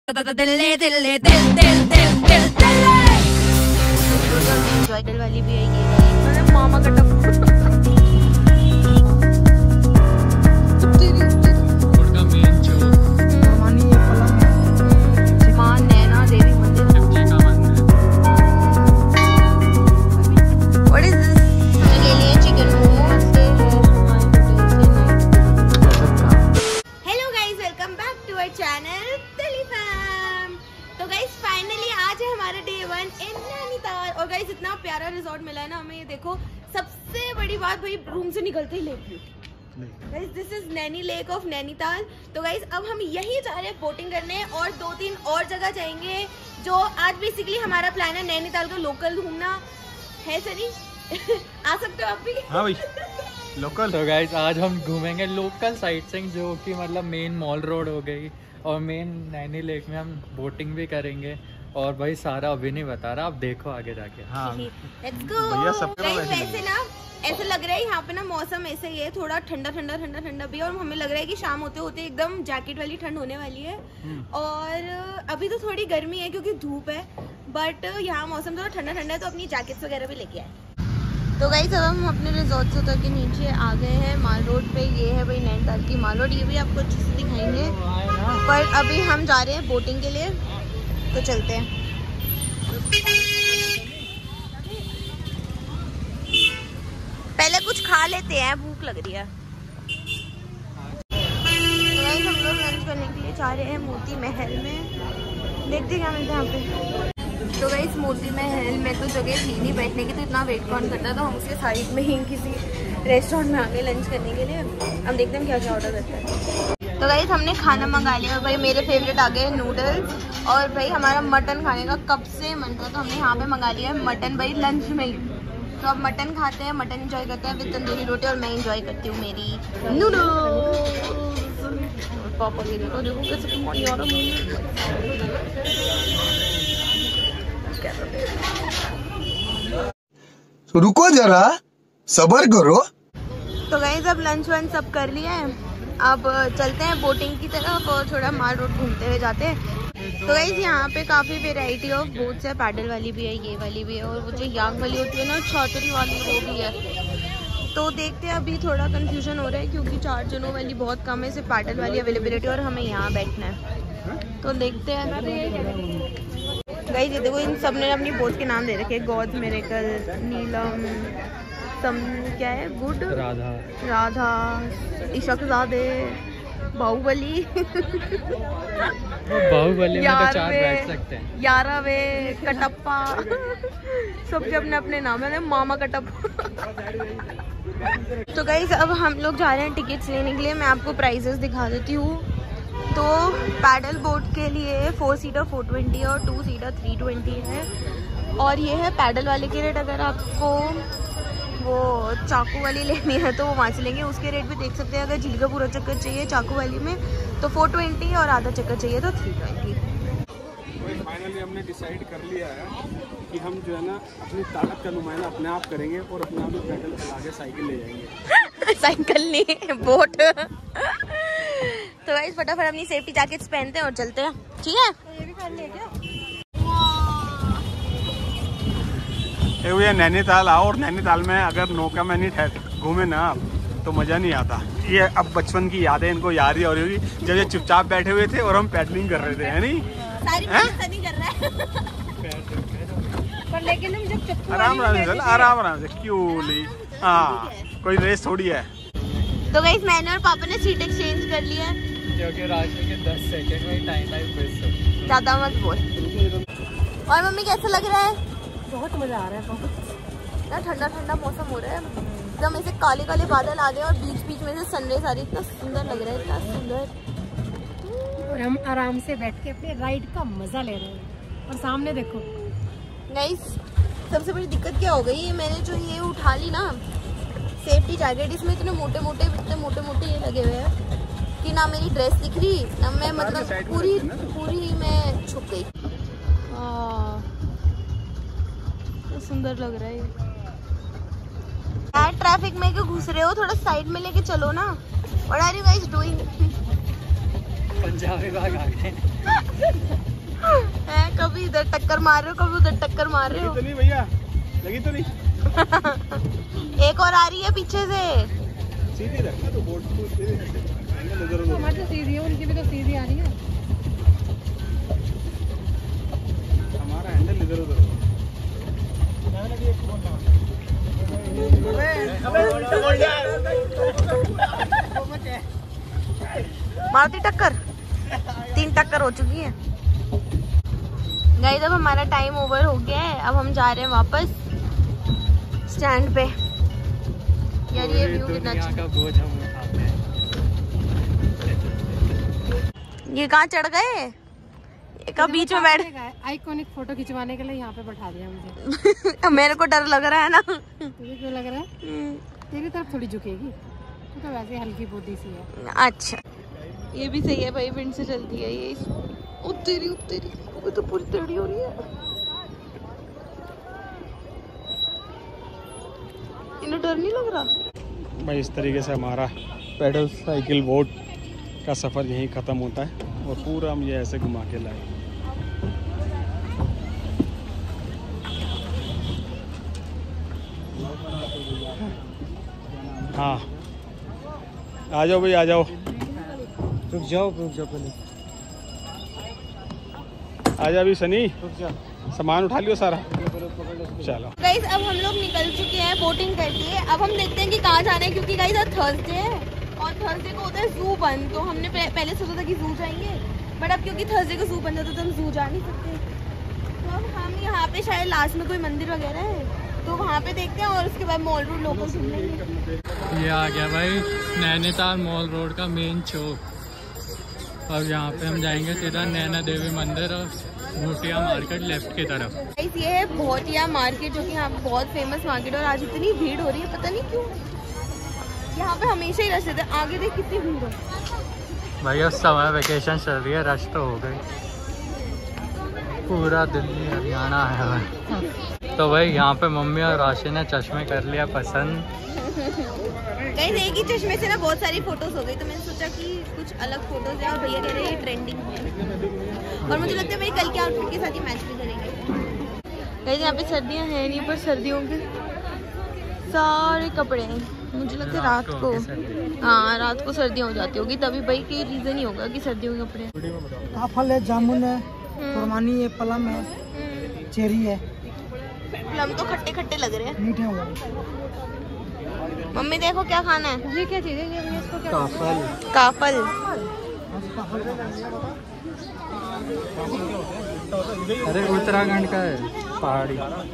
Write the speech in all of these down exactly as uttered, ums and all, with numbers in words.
वाली भी है मामा का टप इतना प्यारा रिजॉर्ट मिला है ना हमें। ये देखो, सबसे बड़ी बात भाई रूम से निकलते ही lake view. Guys this is Naini lake of Nainital. तो गाइस अब हम यहीं जा रहे हैं बोटिंग करने और दो तीन और जगह जाएंगे। जो आज बेसिकली हमारा प्लान है नैनीताल को लोकल घूमना है। सनी आ सकते हो आप भी? हाँ भाई लोकल। तो गाइस आज हम घूमेंगे लोकल साइट सिंग, जो कि मतलब मेन मॉल रोड हो गई और मेन नैनी लेक में हम बोटिंग भी करेंगे। और भाई सारा अभी नहीं बता रहा, आप देखो आगे जाके। हाँ लेट्स गो। वैसे ना ऐसे लग रहा है यहाँ पे ना मौसम ऐसे ही है, थोड़ा ठंडा ठंडा ठंडा ठंडा भी। और हमें लग रहा है कि शाम होते होते एकदम जैकेट वाली ठंड होने वाली है। और अभी तो थोड़ी गर्मी है क्योंकि धूप है, बट यहाँ मौसम थोड़ा ठंडा ठंडा है, तो अपनी जैकेट्स वगैरह भी लेके आए। तो गाइस अब हम अपने रिजॉर्ट से उतर के नीचे आ गए हैं माल रोड पे। ये है भाई नैनीताल की माल रोड, ये भी आपको अच्छे से दिखाएंगे। पर अभी हम जा रहे हैं बोटिंग के लिए, तो चलते हैं। पहले कुछ खा लेते हैं, भूख लग रही है। तो हम लोग लंच करने के लिए जा रहे हैं मोती महल में, देखते हैं क्या मिलता है यहाँ पे। तो गाइस मोती महल में तो जगह थी नहीं बैठने की, तो इतना वेट कौन करता, तो हम उसके साइड में ही किसी रेस्टोरेंट में आ गए लंच करने के लिए। हम देखते हैं क्या क्या ऑर्डर करते हैं। तो गाइस हमने खाना मंगा लिया और भाई मेरे फेवरेट आ गए नूडल्स। और भाई हमारा मटन खाने का कब से मन था, तो हमने यहाँ पे मंगा लिया है मटन भाई लंच में ही। तो अब मटन खाते हैं, मटन एंजॉय करते हैं विद तंदूरी रोटी। और मैं एंजॉय करती हूँ मेरी नूडल्स। पापा ये देखो देखो कैसे पानी आ रहा है। रुको जरा सब्र करो। तो गाइस अब लंच वंच सब कर लिया है, अब चलते हैं बोटिंग की तरफ और थोड़ा माल रोड घूमते हुए जाते हैं। तो गाइस यहाँ पे काफ़ी वेराइटी ऑफ बोट्स है, पैडल वाली भी है, ये वाली भी है, और वो जो यांग वाली होती है ना छातरी वाली, वो भी है। तो देखते हैं, अभी थोड़ा कंफ्यूजन हो रहा है क्योंकि चार जनों वाली बहुत कम है, सिर्फ पैडल वाली अवेलेबिलिटी और हमें यहाँ बैठना है। तो देखते हैं गाइस। ये देखो इन सब ने अपनी बोट के नाम दे रखे, गॉड मिरेकल, नीलम, सम क्या है, गुड, राधा राधा इशकजादे, बाहुबली। बाहुबली में तो चार बैठ सकते हैं। यारावे, कटप्पा, सबके अपने अपने नाम है, मामा कटप्पा। तो गाइस अब हम लोग जा रहे हैं टिकट्स लेने के लिए। मैं आपको प्राइसेस दिखा देती हूँ। तो पैडल बोट के लिए फोर सीटर फोर ट्वेंटी और टू सीटर थ्री ट्वेंटी है। और ये है पैडल वाले के रेट। अगर आपको वो चाकू वाली लेनी है तो वो वहाँ से लेंगे, उसके रेट भी देख सकते हैं। अगर झील का पूरा चक्कर चाहिए चाकू वाली में तो फोर ट्वेंटी और आधा चक्कर चाहिए तो थ्री ट्वेंटी। फाइनली हमने डिसाइड कर लिया है कि हम जो है ना अपनी ताकत का नुमाइंदा अपने आप करेंगे और अपने आप पैडल चला के साइकिल ले जाएंगे। साइकिल नहीं, बोट। तो गाइस फटाफट अपनी सेफ्टी जैकेट्स पहनते हैं और चलते हैं, ठीक है? ये भी पहन ले क्या? ये नैनीताल आओ और नैनीताल में अगर नौका में नहीं घूमे ना तो मज़ा नहीं आता। ये अब बचपन की यादें इनको याद ही हो रही होगी जब ये चुपचाप बैठे हुए थे और हम पैडलिंग कर रहे थे, है नहीं? सारी नहीं कर रहा है। पर लेकिन हम जब चुप आराम आराम से आराम आराम से क्यों ली, हाँ कोई रेस थोड़ी है। तो गाइस मैंने और पापा ने सीट एक्सचेंज कर लिया है क्योंकि राशि के दस सेकंड में टाइम टाइम वेस्ट। ज़्यादा मत बोल। और मम्मी कैसा लग रहा है? बहुत मजा आ रहा है, बहुत ना ठंडा ठंडा मौसम हो रहा है, एकदम ऐसे काले काले बादल आ गए और बीच बीच में से सनराइज आ रही है। इतना सुंदर लग रहा है, इतना सुंदर। और हम आराम से बैठ के अपने राइड का मजा ले रहे हैं। और सामने देखो गाइस, सबसे बड़ी दिक्कत क्या हो गई, मैंने जो ये उठा ली ना सेफ्टी जैकेट, इसमें इतने मोटे मोटे इतने मोटे मोटे ये लगे हुए हैं कि ना मेरी ड्रेस दिख रही ना मैं, मतलब पूरी पूरी मैं छुप गई। तो सुंदर लग रहा है यार। ट्रैफिक में क्यों घुस रहे हो, थोड़ा साइड में लेके चलो ना। What are you guys doing? Punjabi बाग आ गए। कभी इधर टक्कर मार रहे हो, कभी उधर टक्कर मार रहे हो। तो नहीं भैया, लगी तो नहीं। एक और आ रही है पीछे से। सीधी रखना तो बोर्ड को सीधी रखना। तो हमारी तो सीधी है, उनकी भी तो सीधी आ रही है। हमारा हैंडल इधर उधर। मारती टक्कर, तीन टक्कर हो चुकी है। गाइस अब हमारा टाइम ओवर हो गया है, अब हम जा रहे हैं वापस स्टैंड पे। यार ये व्यू कितना अच्छा का बोझ हम उठाते हैं। ये कहाँ चढ़ गए? कब बीच में बैठ आइकॉनिक फोटो खिंचवाने के लिए यहाँ पे बैठा दिया मुझे। मेरे को डर लग रहा है ना। तुझे क्यों लग रहा है? तेरी तरफ थोड़ी झुकेगी, तू तो वैसे हल्की बोदी सी है। अच्छा ये भी सही है भाई, विंड से चलती है ये। उतरी उतरी वो तो पूरी टेढ़ी हो रही है। इन्हें डर नहीं लग रहा भाई? इस तरीके से हमारा पैडल साइकिल बोट का सफ़र यहीं ख़त्म होता है और पूरा हम ये ऐसे घुमा के लाए। हाँ आ जाओ भाई, आ जाओ। रुक जाओ रुक जाओ पहले। आ जा अभी सनी, सामान उठा लियो सारा। चलो गाइस अब हम लोग निकल चुके हैं बोटिंग करके। अब हम देखते हैं कि कहाँ जाना है, क्योंकि गाइस आज थर्सडे है और थर्सडे को होता है जू बंद। तो हमने पहले सोचा था कि जू जाएंगे, बट अब क्योंकि थर्सडे को जू बंद होता है तो हम जू जा नहीं सकते। तो अब हम यहाँ पे शायद लास्ट में कोई मंदिर वगैरह है तो वहाँ पे देखते हैं और उसके बाद मॉल रोड लोकल घूम लेंगे। ये आ गया भाई नैनीताल मॉल रोड का मेन चौक। अब यहाँ पे हम जाएंगे सीधा नैना देवी मंदिर और भूटिया मार्केट लेफ्ट की तरफ। गाइस ये है भोटिया मार्केट, जो कि यहाँ पे बहुत फेमस मार्केट है और आज इतनी भीड़ हो रही है पता नहीं क्यों। यहाँ पे हमेशा ही रश रहता है। आगे देख कितनी भीड़ है भाई उस समय वेकेशन चल रही है, रश तो हो गई। पूरा दिल्ली हरियाणा है। तो भाई यहाँ पे मम्मी और राशि ने चश्मे कर लिया पसंद। गाइस एक ही चश्मे से ना बहुत सारी फोटोज हो गई, तो मैंने सोचा कि कुछ अलग फोटोज है और भैया कह रहे हैं ये ट्रेंडिंग है और मुझे लगता है मेरे कल के आउटफिट के साथ ही मैच भी करेंगे। गाइस यहाँ पे सर्दियाँ हैं नहीं, पर सर्दियों के सारे कपड़े हैं। मुझे लगता है रात को, हाँ रात को सर्दियाँ हो जाती होगी, तभी भाई कोई रीजन ही होगा कि सर्दियों के कपड़े। काफल है, जामुन है, खुरमानी है, प्लम है, चेरी है। प्लम तो खट्टे खट्टे लग रहे हैं, मीठे होंगे। मम्मी देखो क्या खाना है। ये क्या चीज़ है? ये इसको क्या? काफल। काफल। अरे उत्तराखंड का है, पहाड़ी।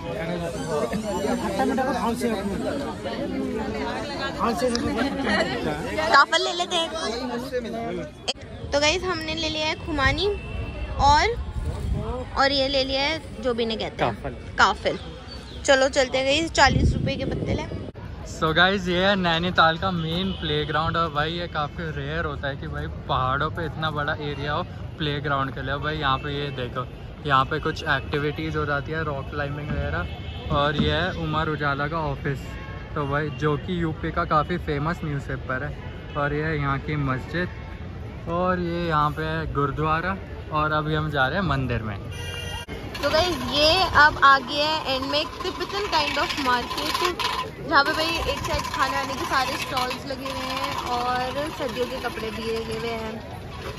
काफल ले लेते हैं। तो गाइस हमने ले लिया है खुमानी और और ये ले लिया है जो भी ने कहते हैं काफल। काफल। चलो चलते हैं गाइस, चालीस रुपए के पत्ते ले। सो गाइज ये है नैनीताल का मेन प्लेग्राउंड और भाई ये काफ़ी रेयर होता है कि भाई पहाड़ों पे इतना बड़ा एरिया हो प्लेग्राउंड के लिए। भाई यहाँ पे ये देखो, यहाँ पे कुछ एक्टिविटीज़ हो जाती है, रॉक क्लाइंबिंग वगैरह। और ये है उमर उजाला का ऑफिस, तो भाई जो कि यूपी का काफ़ी फेमस न्यूज़पेपर है। और ये है यहाँ की मस्जिद और ये यहाँ पे है गुरुद्वारा। और अभी हम जा रहे हैं मंदिर में। तो गाइस ये अब आ गया है एंड में टिपिकल काइंड ऑफ मार्केट, जहाँ पे भाई एक साइड खाने आने के सारे स्टॉल्स लगे हुए हैं और सर्दियों के कपड़े भी लगे हुए हैं।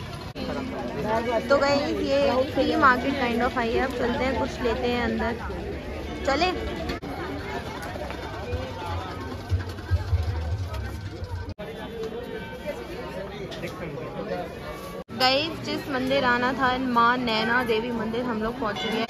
तो गाइस ये फ्री मार्केट काइंड ऑफ आई है। अब चलते हैं, कुछ लेते हैं अंदर, चले। गाइस जिस मंदिर आना था, माँ नैना देवी मंदिर, हम लोग पहुँच चुके हैं।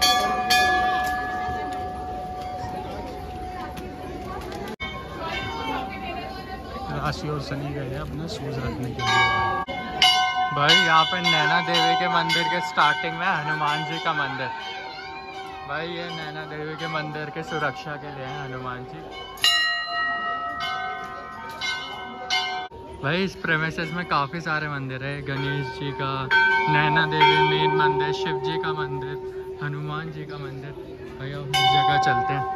राशि और सनी गए हैं अपना शूज रखने के लिए। भाई यहाँ पे नैना देवी के मंदिर के स्टार्टिंग में हनुमान जी का मंदिर। भाई ये नैना देवी के मंदिर के सुरक्षा के लिए है हनुमान जी। भाई इस प्रेमिसेस में काफ़ी सारे मंदिर है, गणेश जी का, नैना देवी मेन मंदिर, शिव जी का मंदिर, हनुमान जी का मंदिर। भाई अब इस जगह चलते हैं।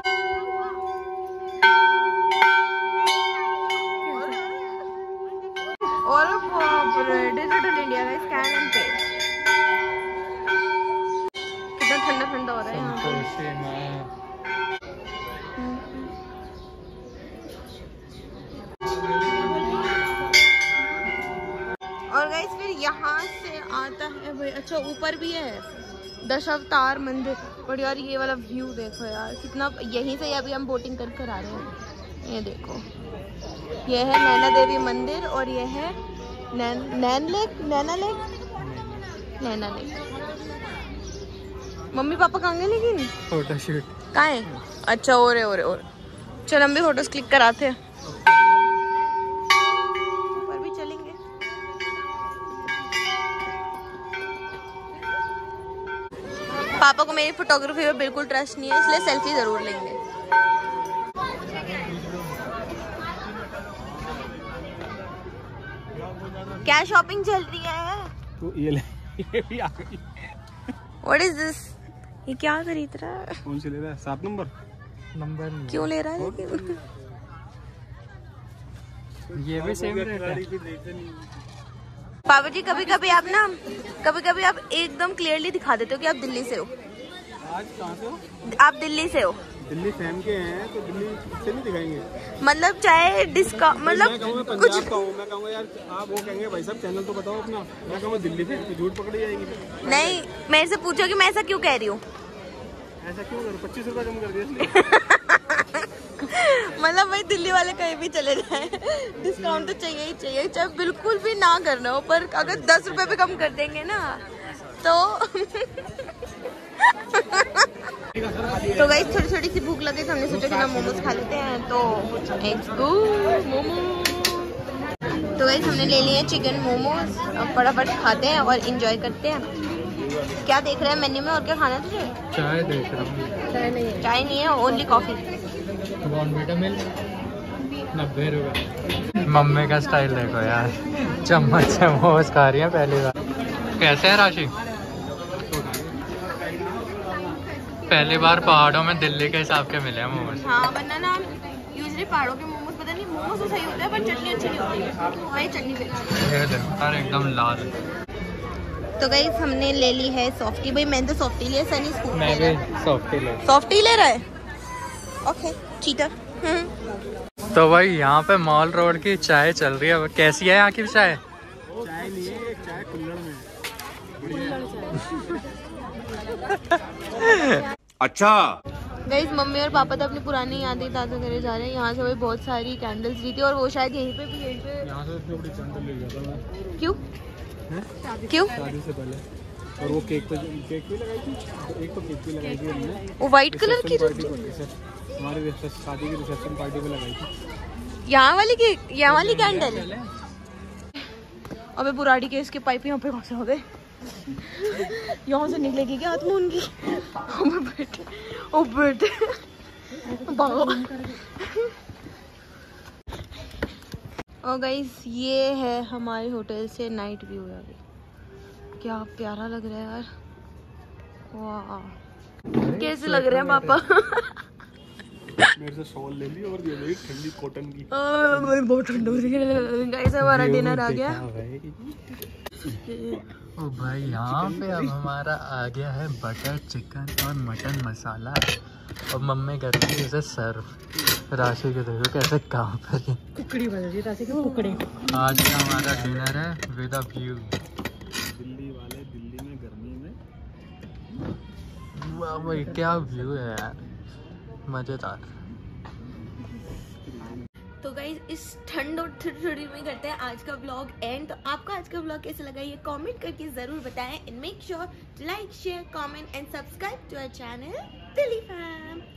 और डिजिटल इंडिया का स्कैन एंड पे। कितना और गाइस फिर यहाँ से आता है भाई, अच्छा ऊपर भी है दशावतार मंदिर। और यार ये वाला व्यू देखो यार कितना, यहीं से अभी हम बोटिंग कर कर आ रहे हैं। ये देखो ये है नैना देवी मंदिर और ये है Nain Nain lake Naina lake Naina lake. Mummy papa कहाँ गए लेकिन? फोटो शूट कहाँ है? अच्छा और है और है और चल हम भी फोटोज क्लिक कराते हैं। ऊपर भी चलेंगे। पापा को मेरी फोटोग्राफी में बिल्कुल ट्रस्ट नहीं है, इसलिए सेल्फी जरूर लेंगे। क्या शॉपिंग चल रही है? तो ये ले, ये भी आ गई। What is this? ये क्या खरीद रहा है? कौन सी ले रहा है? सात नंबर नंबर नहीं क्यों ले रहा है लेकिन? ये भी सेम रेट है। पापा जी कभी कभी आप ना कभी कभी आप एकदम क्लियरली दिखा देते हो कि आप दिल्ली से हो। आज कहाँ से हो? आप दिल्ली से हो। दिल्ली फैन के हैं तो दिल्ली से नहीं दिखाएंगे। मतलब चाहे डिस्काउंट मतलब मैं कहूँगा कुछ पंजाब का हूँ, मैं कहूँगा यार आप वो कहेंगे भाई साहब चैनल तो बताओ अपना, मैं कहूँगा दिल्ली से तो झूठ पकड़ी जाएगी। नहीं, मेरे से पूछो कि मैं ऐसा क्यों कह रही हूँ। ऐसा क्यों करो? पच्चीस रुपए कम कर दिया इसलिए। मतलब भाई दिल्ली वाले कहीं भी चले जाए डिस्काउंट तो चाहिए ही चाहिए, चाहे बिल्कुल भी ना करना हो, पर अगर दस रुपए भी कम कर देंगे ना तो तो गाइस थोड़ी थोड़ी सी भूख लगे तो हमने सोचा कि ना मोमोज खा लेते हैं, तो लेट्स गो मोमोज। तो गाइस हमने ले लिए चिकन मोमोज, अब फटाफट खाते हैं और एंजॉय करते हैं। क्या देख रहे हैं मेन्यू में और क्या खाना है तुझे? चाय देख रहा हूँ। चाय नहीं है, चाय नहीं है, ओनली कॉफी। बॉर्नवीटा मिल नब्बे रुपए। मम्मी का स्टाइल देखो यार, चम्मच से मोमोज खा रही है पहली बार। कैसे है राशि? पहली बार पहाड़ों में दिल्ली के हिसाब के मिले हैं मोमोज। हाँ वरना ना यूजली पहाड़ों के मोमोज पता नहीं, मोमोज तो सही होते हैं पर चटनी अच्छी नहीं होती। भाई चटनी भी अच्छी ये देखो यार एकदम लाल। तो गाइस हमने ले ली है सॉफ्टी। भाई मैंने तो सॉफ्टी लिया, सनी स्कूप मैं भी सॉफ्टी ले सॉफ्टी ले रहा है। Okay cheater. तो भाई यहाँ पे मॉल रोड की चाय चल रही है। कैसी है यहाँ की चाय? चाय नहीं है, चाय कुल्हड़ में। अच्छा गाइस मम्मी और पापा तो अपनी पुरानी यादें ताज़ा करे जा रहे हैं। यहाँ से भाई बहुत सारी कैंडल्स ली थी और वो शायद यहीं पे भी यहीं पे यहाँ से इतनी बड़ी कैंडल ले गया था मैं। क्यों क्यों शादी से पहले, और वो केक पे केक भी लगाई थी, तो एक तो केक भी लगाई थी हमने। वो व्हाइट कलर की पार्टी को हमारी रिसेप्शन शादी की रिसेप्शन पार्टी पे लगाई थी। यहाँ वाली की यहाँ वाली कैंडल। अबे बुराड़ी के इसके पाइप यहाँ पे कहाँ से हो गए? यहाँ से निकलेगी क्या आत्मा उनकी? ओ बेटे ओ बेटे और गाइस ये है हमारे होटल से नाइट व्यू है। क्या प्यारा लग रहा है यार, वाह। कैसे लग रहे हैं पापा? मेरे से शॉल ले ली और ये ठंडी कॉटन की। बहुत ठंड हो रही है। गाइस हमारा डिनर आ गया। ओ भाई यहाँ पे अब हमारा आ गया है बटर चिकन और मटन मसाला, और मम्मी कर रही है इसे सर्व। राशि के देखो कैसे काम कर रही है। कुकड़ी बन रही है, राशि की कुकड़ी। आज का हमारा डिनर है विद अ व्यू। दिल्ली वाले दिल्ली में गर्मी में। वाह भाई क्या व्यू है यार, मजेदार। तो गाइज इस ठंड और ठिठुरी में करते हैं आज का ब्लॉग एंड। तो आपको आज का ब्लॉग कैसा लगा ये कमेंट करके जरूर बताएं and make sure to like share comment and subscribe to our channel Delhi fam.